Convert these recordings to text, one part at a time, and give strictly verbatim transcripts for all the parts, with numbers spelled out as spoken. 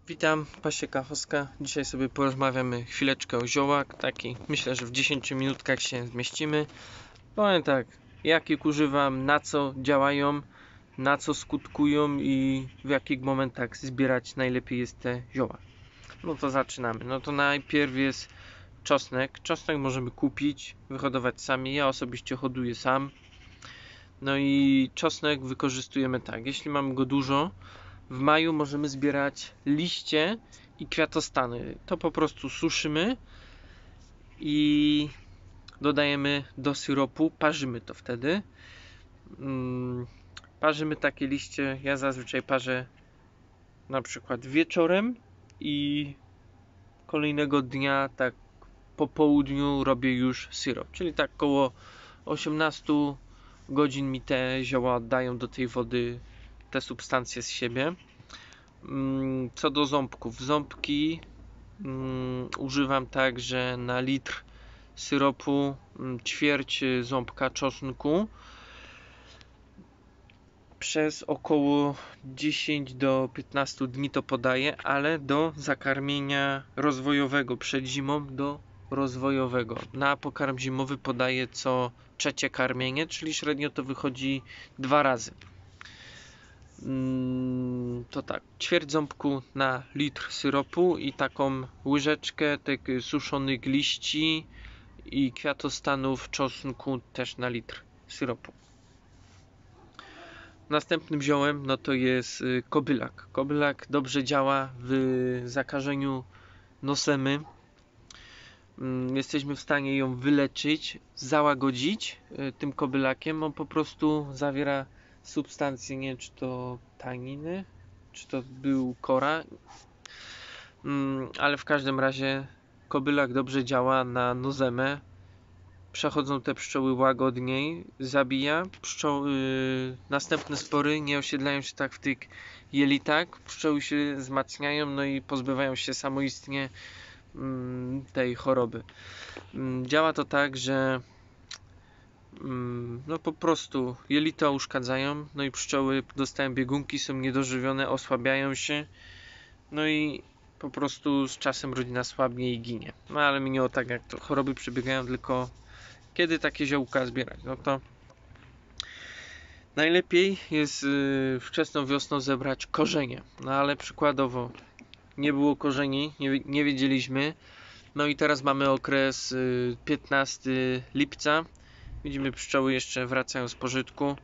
Witam, Pasieka Choska. Dzisiaj sobie porozmawiamy chwileczkę o ziołach. Taki, myślę, że w dziesięciu minutkach się zmieścimy. Powiem tak, jakich używam, na co działają, na co skutkują i w jakich momentach zbierać najlepiej jest te zioła. No to zaczynamy. No to najpierw jest czosnek. Czosnek możemy kupić, wyhodować sami. Ja osobiście hoduję sam. No i czosnek wykorzystujemy tak, jeśli mamy go dużo, w maju możemy zbierać liście i kwiatostany. To po prostu suszymy i dodajemy do syropu, parzymy to wtedy. Hmm, parzymy takie liście, ja zazwyczaj parzę na przykład wieczorem i kolejnego dnia, tak po południu, robię już syrop, czyli tak około osiemnaście godzin mi te zioła oddają do tej wody te substancje z siebie. Co do ząbków, ząbki um, używam tak, że na litr syropu um, ćwierć ząbka czosnku przez około dziesięć do piętnastu dni to podaję, ale do zakarmienia rozwojowego przed zimą do rozwojowego. Na pokarm zimowy podaję co trzecie karmienie, czyli średnio to wychodzi dwa razy. To tak, ćwierć ząbku na litr syropu i taką łyżeczkę tych suszonych liści i kwiatostanów czosnku też na litr syropu. Następnym ziołem no to jest kobylak. Kobylak dobrze działa w zakażeniu nosemy. Jesteśmy w stanie ją wyleczyć, załagodzić tym kobylakiem. On po prostu zawiera substancje, nie wiem czy to taniny, czy to był kora, ale w każdym razie kobylak dobrze działa na nozemę. Przechodzą te pszczoły łagodniej, zabija pszczoły, następne spory nie osiedlają się tak w tych jelitach, pszczoły się wzmacniają, no i pozbywają się samoistnie tej choroby. Działa to tak, że no po prostu jelita uszkadzają, no i pszczoły dostają biegunki, są niedożywione, osłabiają się, no i po prostu z czasem rodzina słabnie i ginie. No ale mi nie o tak jak to choroby przebiegają, tylko kiedy takie ziołka zbierać, no to najlepiej jest yy, wczesną wiosną zebrać korzenie, no ale przykładowo nie było korzeni, nie, nie wiedzieliśmy, no i teraz mamy okres yy, piętnastego lipca. Widzimy, pszczoły jeszcze wracają z pożytku.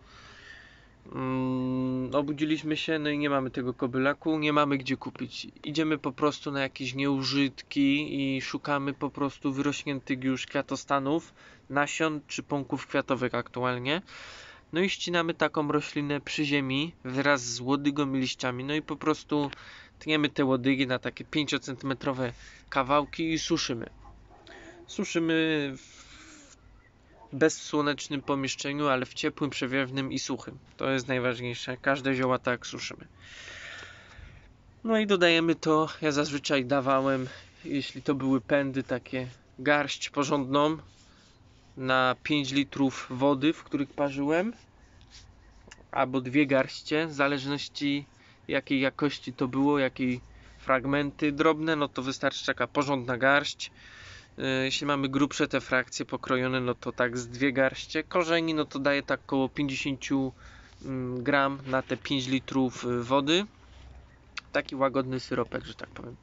Um, obudziliśmy się, no i nie mamy tego kobylaku, nie mamy gdzie kupić. Idziemy po prostu na jakieś nieużytki i szukamy po prostu wyrośniętych już kwiatostanów, nasion czy pąków kwiatowych aktualnie. No i ścinamy taką roślinę przy ziemi wraz z łodygą i liściami. No i po prostu tniemy te łodygi na takie pięciocentymetrowe kawałki i suszymy. Suszymy w bezsłonecznym pomieszczeniu, ale w ciepłym, przewiewnym i suchym. To jest najważniejsze. Każde zioła tak suszymy. No i dodajemy to, ja zazwyczaj dawałem, jeśli to były pędy, takie garść porządną na pięć litrów wody, w których parzyłem, albo dwie garście, w zależności jakiej jakości to było, jakiej fragmenty drobne, no to wystarczy taka porządna garść. Jeśli mamy grubsze te frakcje pokrojone, no to tak z dwie garście. Korzeni, no to daje tak około pięćdziesiąt gram na te pięć litrów wody. Taki łagodny syropek, że tak powiem.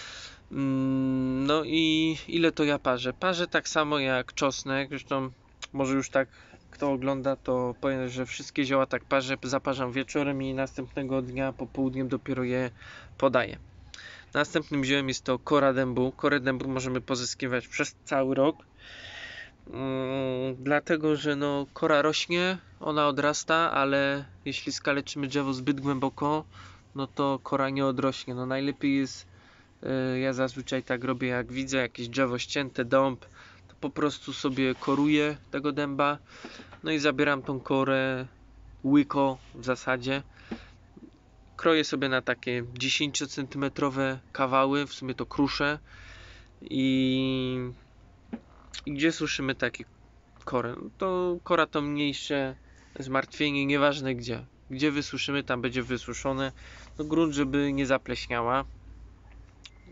No i ile to ja parzę? Parzę tak samo jak czosnek. Zresztą może już tak kto ogląda, to powiem, że wszystkie zioła tak parzę. Zaparzam wieczorem i następnego dnia popołudniem dopiero je podaję. Następnym ziołem jest to kora dębu. Korę dębu możemy pozyskiwać przez cały rok. Hmm, dlatego, że no, kora rośnie, ona odrasta, ale jeśli skaleczymy drzewo zbyt głęboko, no to kora nie odrośnie. No najlepiej jest, yy, ja zazwyczaj tak robię, jak widzę jakieś drzewo ścięte, dąb, to po prostu sobie koruję tego dęba, no i zabieram tą korę łyko w zasadzie. Kroję sobie na takie dziesięciocentymetrowe kawały, w sumie to krusze i, i gdzie suszymy takie korę? No to kora to mniejsze zmartwienie, nieważne gdzie. Gdzie wysuszymy, tam będzie wysuszone. No grunt, żeby nie zapleśniała.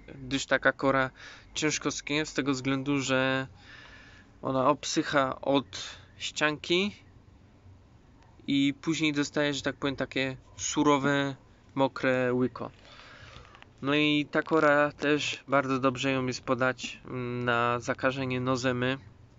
gdyż taka kora ciężko sknie z tego względu, że ona obsycha od ścianki i później dostaje, że tak powiem, takie surowe, mokre łyko. No i ta kora też bardzo dobrze ją jest podać na zakażenie nozemy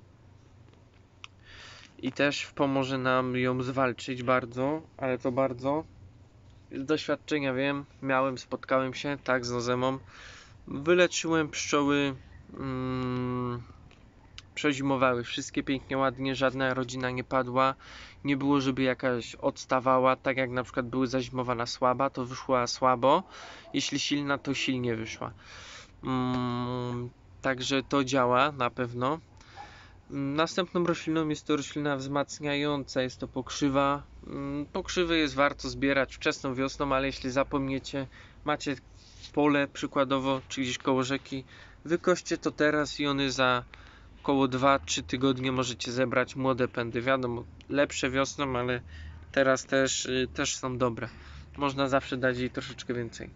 i też pomoże nam ją zwalczyć bardzo, ale to bardzo. Z doświadczenia wiem, miałem, spotkałem się tak z nozemą. Wyleczyłem pszczoły, mm, przezimowały wszystkie pięknie, ładnie, żadna rodzina nie padła, nie było, żeby jakaś odstawała, tak jak na przykład były zazimowana słaba, to wyszła słabo, jeśli silna, to silnie wyszła. Mm, także to działa na pewno. Następną rośliną jest to roślina wzmacniająca, jest to pokrzywa. Pokrzywy jest warto zbierać wczesną wiosną, ale jeśli zapomniecie, macie pole przykładowo, czy gdzieś koło rzeki, wykoście to teraz i one za około dwa trzy tygodnie możecie zebrać młode pędy. Wiadomo, lepsze wiosną, ale teraz też, też są dobre. Można zawsze dać jej troszeczkę więcej.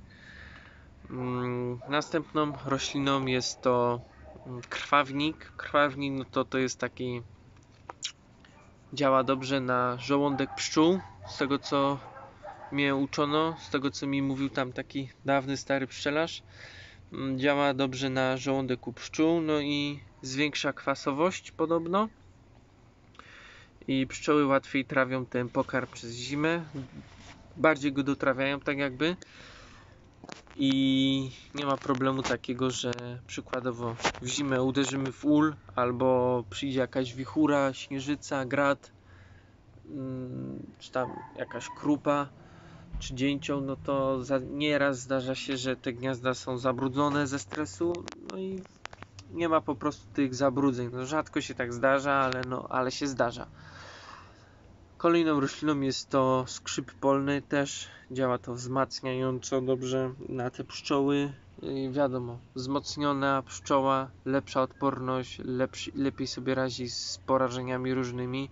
Następną rośliną jest to krwawnik. Krwawnik no to, to jest taki, działa dobrze na żołądek pszczół, z tego co mnie uczono, z tego co mi mówił tam taki dawny stary pszczelarz. Działa dobrze na żołądek u pszczół, no i zwiększa kwasowość podobno i pszczoły łatwiej trawią ten pokarm przez zimę, bardziej go dotrawiają tak jakby i nie ma problemu takiego, że przykładowo w zimę uderzymy w ul albo przyjdzie jakaś wichura, śnieżyca, grad, czy tam jakaś krupa czy dzięcioł, no to za, nieraz zdarza się, że te gniazda są zabrudzone ze stresu, no i nie ma po prostu tych zabrudzeń. No, rzadko się tak zdarza, ale, no, ale się zdarza. Kolejną rośliną jest to skrzyp polny, też działa to wzmacniająco dobrze na te pszczoły. I wiadomo, wzmocniona pszczoła, lepsza odporność, lepszy, lepiej sobie radzi z porażeniami różnymi.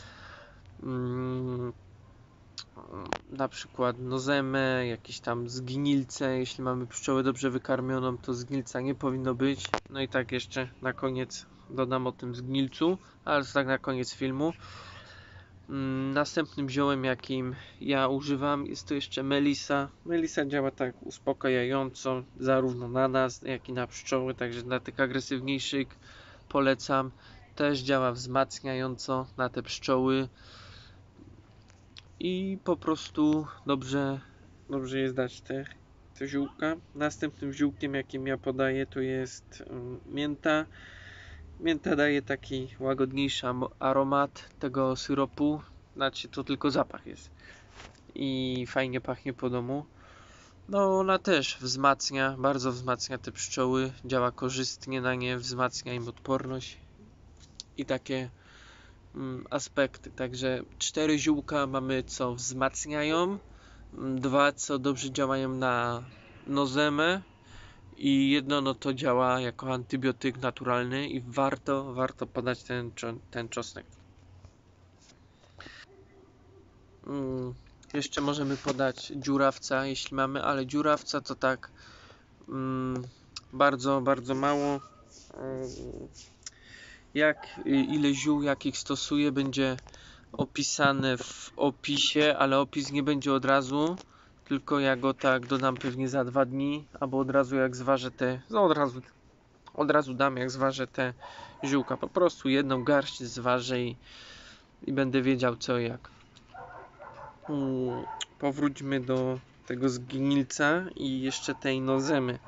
Hmm. Na przykład nozemę, jakieś tam zgnilce. Jeśli mamy pszczołę dobrze wykarmioną, to zgnilca nie powinno być. No i tak jeszcze na koniec dodam o tym zgnilcu, ale to tak na koniec filmu. Następnym ziołem, jakim ja używam, jest to jeszcze melisa. Melisa działa tak uspokajająco zarówno na nas, jak i na pszczoły, także dla tych agresywniejszych polecam. Też działa wzmacniająco na te pszczoły i po prostu dobrze, dobrze jest dać te, te ziółka. Następnym ziółkiem, jakim ja podaję, to jest mięta. Mięta daje taki łagodniejszy aromat tego syropu, znaczy to tylko zapach jest i fajnie pachnie po domu. No ona też wzmacnia, bardzo wzmacnia te pszczoły, działa korzystnie na nie, wzmacnia im odporność i takie mm, aspekty. Także cztery ziółka mamy, co wzmacniają, dwa co dobrze działają na nozemę i jedno no to działa jako antybiotyk naturalny i warto, warto podać ten, ten czosnek. Hmm, jeszcze możemy podać dziurawca, jeśli mamy, ale dziurawca to tak hmm, bardzo, bardzo mało. Jak, ile ziół, jakich stosuję, będzie opisane w opisie, ale opis nie będzie od razu, tylko ja go tak dodam pewnie za dwa dni, albo od razu jak zważę te, no od razu, od razu dam jak zważę te ziółka, po prostu jedną garść zważę i, i będę wiedział co i jak. Hmm, powróćmy do tego zgnilca i jeszcze tej nozemy.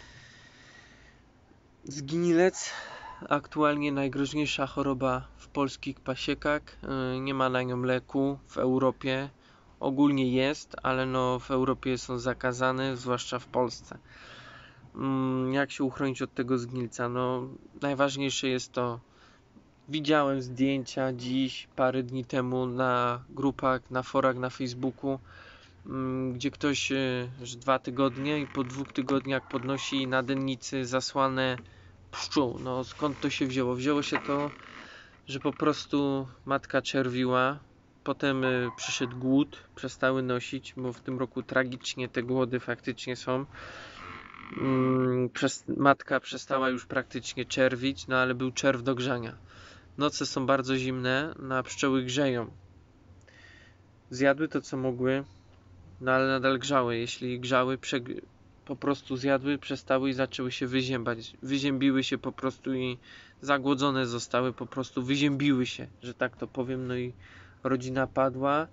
Zgnilec aktualnie najgroźniejsza choroba w polskich pasiekach, nie ma na nią leku w Europie, ogólnie jest, ale no w Europie są zakazane, zwłaszcza w Polsce. Jak się uchronić od tego zgnilca? No najważniejsze jest to, widziałem zdjęcia dziś, parę dni temu na grupach, na forach na Facebooku, gdzie ktoś że dwa tygodnie i po dwóch tygodniach podnosi na dennicy zasłanę pszczół. No skąd to się wzięło? Wzięło się to, że po prostu matka czerwiła, potem y, przyszedł głód, przestały nosić, bo w tym roku tragicznie te głody faktycznie są. mm, przez, matka przestała już praktycznie czerwić, no ale był czerw do grzania. Noce są bardzo zimne, no a pszczoły grzeją. Zjadły to, co mogły, no ale nadal grzały. Jeśli grzały, po prostu zjadły, przestały i zaczęły się wyziębać. Wyziębiły się po prostu i zagłodzone zostały, po prostu wyziębiły się, że tak to powiem, no i rodzina padła.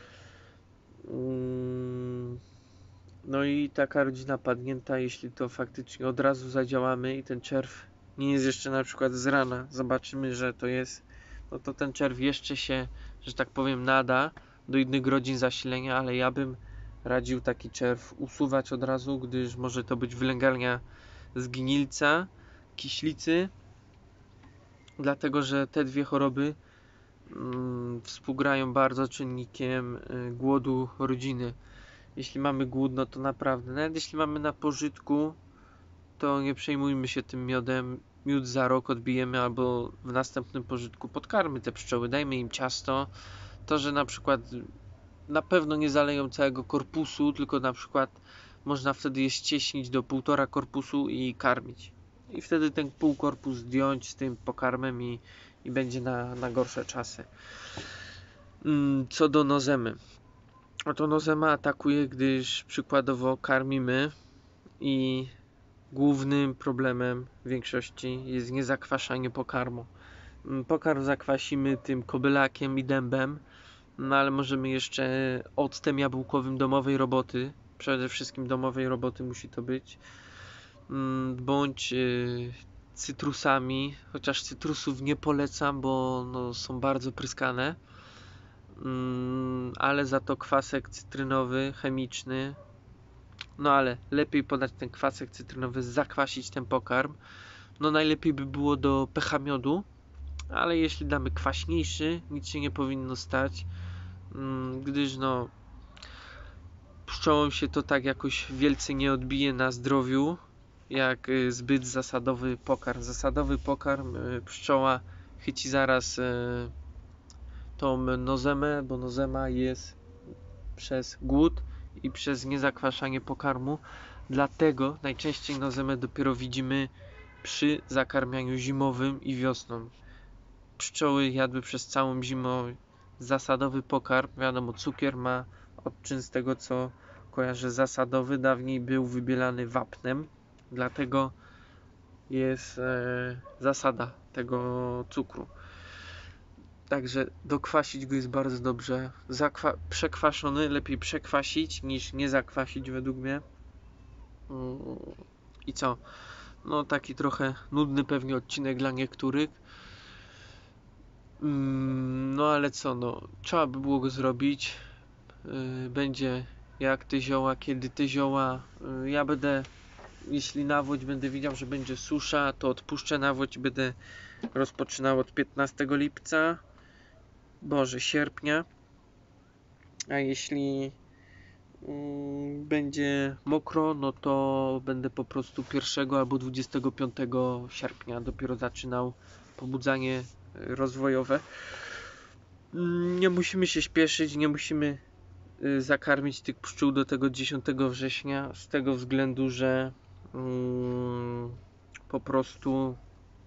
No i taka rodzina padnięta, jeśli to faktycznie od razu zadziałamy i ten czerw nie jest jeszcze na przykład z rana, zobaczymy, że to jest, no to ten czerw jeszcze się, że tak powiem, nada do innych rodzin zasilenia, ale ja bym radził taki czerw usuwać od razu, gdyż może to być wylęgarnia zgnilca, kiślicy, dlatego że te dwie choroby mm, współgrają bardzo czynnikiem y, głodu rodziny. Jeśli mamy głód, no to naprawdę, nawet jeśli mamy na pożytku, to nie przejmujmy się tym miodem. Miód za rok odbijemy, albo w następnym pożytku podkarmy te pszczoły, dajmy im ciasto. To, że na przykład na pewno nie zaleją całego korpusu, tylko na przykład można wtedy je ścieśnić do półtora korpusu i karmić. I wtedy ten półkorpus zdjąć z tym pokarmem i, i będzie na, na gorsze czasy. Co do nozemy. Oto nozema atakuje, gdyż przykładowo karmimy i głównym problemem w większości jest niezakwaszanie pokarmu. Pokarm zakwasimy tym kobylakiem i dębem, no ale możemy jeszcze octem jabłkowym domowej roboty, przede wszystkim domowej roboty musi to być, bądź cytrusami, chociaż cytrusów nie polecam, bo no, są bardzo pryskane, ale za to kwasek cytrynowy, chemiczny. No ale lepiej podać ten kwasek cytrynowy, zakwasić ten pokarm. No najlepiej by było do pH miodu, ale jeśli damy kwaśniejszy, nic się nie powinno stać, gdyż no pszczołom się to tak jakoś wielce nie odbije na zdrowiu, jak zbyt zasadowy pokarm. Zasadowy pokarm pszczoła chyci zaraz tą nozemę, bo nozema jest przez głód i przez niezakwaszanie pokarmu, dlatego najczęściej nozemę dopiero widzimy przy zakarmianiu zimowym i wiosną. Pszczoły jadły przez całą zimę zasadowy pokarm, wiadomo, cukier ma odczyn, z tego co kojarzę, zasadowy, dawniej był wybielany wapnem, dlatego jest e, zasada tego cukru. Także dokwasić go jest bardzo dobrze. Zakwa- przekwaszony, lepiej przekwasić niż nie zakwasić według mnie. I co? No taki trochę nudny pewnie odcinek dla niektórych. No ale co, no trzeba by było go zrobić. Będzie jak te zioła, kiedy te zioła. Ja będę, jeśli nawodź będę widział, że będzie susza, to odpuszczę nawodź i będę rozpoczynał od piętnastego lipca. Boże, sierpnia. A jeśli mm, będzie mokro, no to będę po prostu pierwszego albo dwudziestego piątego sierpnia dopiero zaczynał pobudzanie rozwojowe. Nie musimy się śpieszyć, nie musimy zakarmić tych pszczół do tego dziesiątego września, z tego względu, że mm, po prostu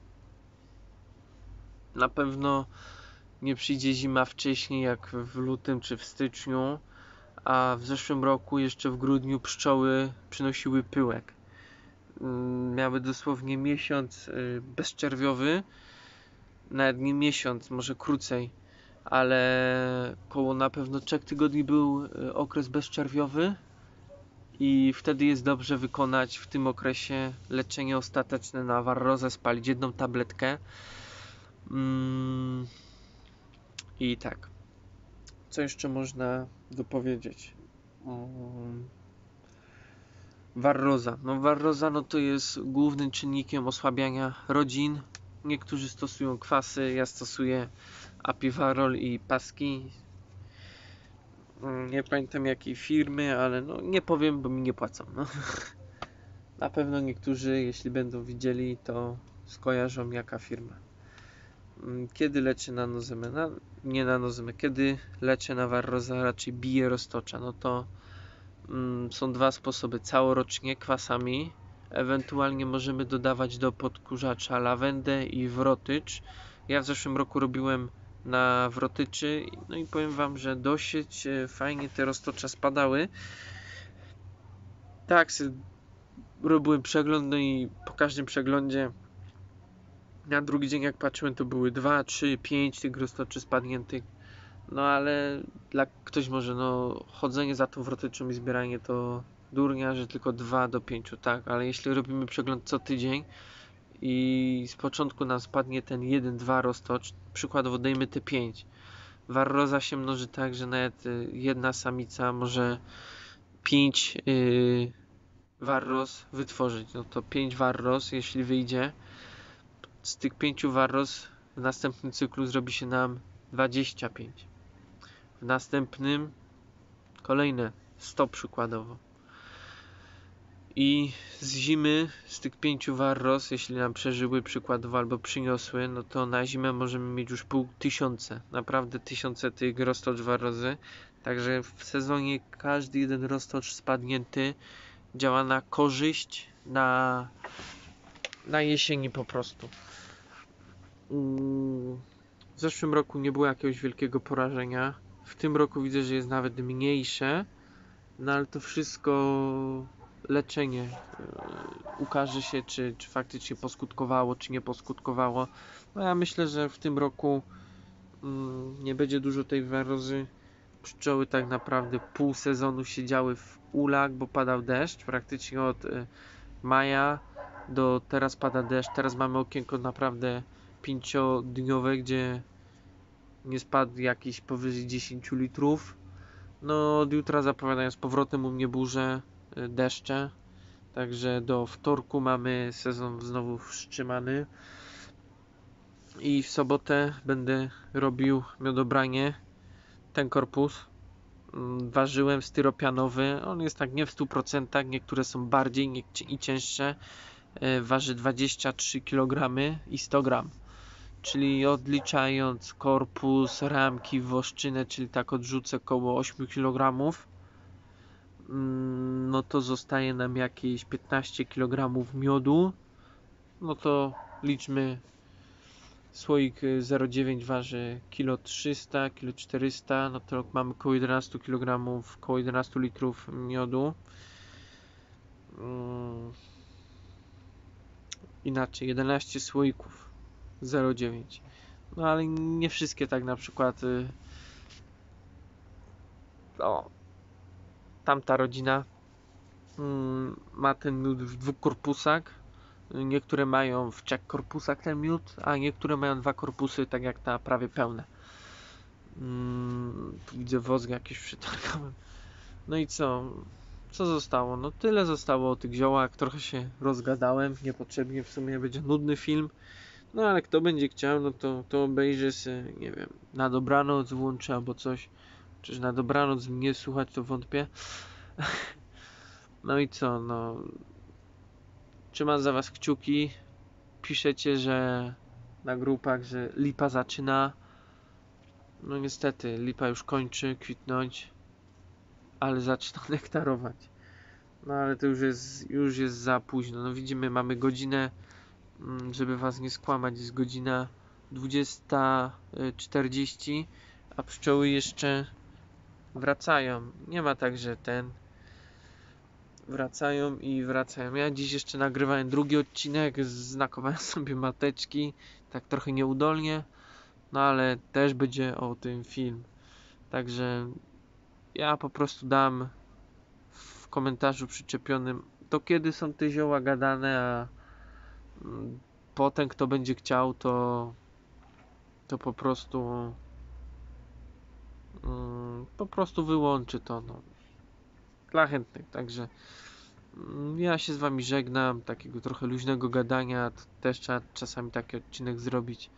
na pewno nie przyjdzie zima wcześniej jak w lutym czy w styczniu, a w zeszłym roku jeszcze w grudniu pszczoły przynosiły pyłek. Miały dosłownie miesiąc bezczerwiowy, nawet nie miesiąc, może krócej, ale koło na pewno trzech tygodni był okres bezczerwiowy i wtedy jest dobrze wykonać w tym okresie leczenie ostateczne na warrozę, spalić jedną tabletkę. Mm. I tak, co jeszcze można dopowiedzieć? Um, warroza. No warroza no to jest głównym czynnikiem osłabiania rodzin. Niektórzy stosują kwasy, ja stosuję Apivarol i paski. Nie pamiętam jakiej firmy, ale no nie powiem, bo mi nie płacą. No. Na pewno niektórzy, jeśli będą widzieli, to skojarzą jaka firma. Kiedy leczę na nozemę? Na, nie na nozemę. Kiedy leczę na warroza, raczej biję roztocza. No to mm, są dwa sposoby. Całorocznie kwasami Ewentualnie możemy dodawać do podkurzacza lawendę i wrotycz. Ja w zeszłym roku robiłem na wrotyczy, no i powiem wam, że dosyć fajnie te roztocza spadały. Tak, robiłem przegląd, no i po każdym przeglądzie na drugi dzień jak patrzyłem, to były dwa, trzy, pięć tych roztoczy spadniętych. No ale dla ktoś może, no chodzenie za tą wrotyczą i zbieranie to durnia, że tylko dwa do pięciu, tak, ale jeśli robimy przegląd co tydzień i z początku nam spadnie ten jeden, dwa roztocz, przykładowo dajmy te pięć. Warroza się mnoży tak, że nawet jedna samica może pięć yy, warroz wytworzyć. No to pięć warroz, jeśli wyjdzie, z tych pięciu warroz w następnym cyklu zrobi się nam dwadzieścia pięć. W następnym kolejne sto przykładowo. I z zimy z tych pięciu warroz, jeśli nam przeżyły przykładowo albo przyniosły, no to na zimę możemy mieć już pół tysiące. Naprawdę tysiące tych roztocz warrozy. Także w sezonie każdy jeden roztocz spadnięty działa na korzyść, na, na jesieni po prostu. W zeszłym roku nie było jakiegoś wielkiego porażenia. W tym roku widzę, że jest nawet mniejsze. No ale to wszystko leczenie yy, ukaże się, czy, czy faktycznie poskutkowało, czy nie poskutkowało. No ja myślę, że w tym roku yy, nie będzie dużo tej warozy. Pszczoły tak naprawdę pół sezonu siedziały w ulach, bo padał deszcz. Praktycznie od yy, maja do teraz pada deszcz. Teraz mamy okienko naprawdę pięciodniowe, gdzie nie spadł jakiś powyżej dziesięć litrów. No od jutra zapowiadają z powrotem u mnie burze, deszcze. Także do wtorku mamy sezon znowu wstrzymany. I w sobotę będę robił miodobranie. Ten korpus ważyłem styropianowy. On jest tak nie w stu procentach. Niektóre są bardziej nie, i cięższe. Waży dwadzieścia trzy kilogramy i sto gram. Czyli odliczając korpus, ramki, woszczynę, czyli tak odrzucę około osiem kilogramów, no to zostaje nam jakieś piętnaście kilogramów miodu. No to liczmy, słoik zero przecinek dziewięć waży kilo trzysta, kilo czterysta, no to mamy około jedenaście kilogramów, około jedenaście litrów miodu. Inaczej, jedenaście słoików zero przecinek dziewięć. No ale nie wszystkie tak, na przykład yy, o, tamta rodzina yy, ma ten miód w dwóch korpusach. Niektóre mają w trzech korpusach ten miód, a niektóre mają dwa korpusy, tak jak ta prawie pełne. Yy, tu widzę wozg jakiś przytargałem. No i co? Co zostało? No tyle zostało o tych ziołach. Trochę się rozgadałem, niepotrzebnie, w sumie będzie nudny film. No ale kto będzie chciał, no to, to obejrzy sobie, nie wiem, na dobranoc włączy albo coś. Czyż na dobranoc mnie słuchać, to wątpię. No i co, no. Trzymam za was kciuki. Piszecie, że na grupach, że lipa zaczyna. No niestety, lipa już kończy kwitnąć, ale zaczyna nektarować. No ale to już jest, już jest za późno. No widzimy, mamy godzinę, żeby was nie skłamać, jest godzina dwudziesta czterdzieści, a pszczoły jeszcze wracają. Nie ma tak, że ten wracają i wracają. Ja dziś jeszcze nagrywałem drugi odcinek, znakowałem sobie mateczki, tak trochę nieudolnie, no ale też będzie o tym film. Także ja po prostu dam w komentarzu przyczepionym, to kiedy są te zioła gadane, a potem kto będzie chciał, to to po prostu um, po prostu wyłączy to, no, dla chętnych. Także um, ja się z wami żegnam, takiego trochę luźnego gadania, to też trzeba czasami taki odcinek zrobić.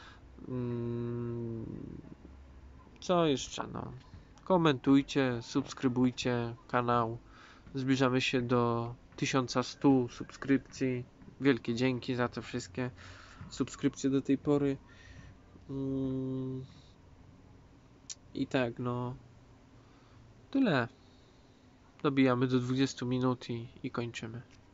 um, co jeszcze, no, komentujcie, subskrybujcie kanał, zbliżamy się do tysiąca stu subskrypcji. Wielkie dzięki za te wszystkie subskrypcje do tej pory. Mm. I tak, no. Tyle. Dobijamy do dwudziestu minut i, i kończymy.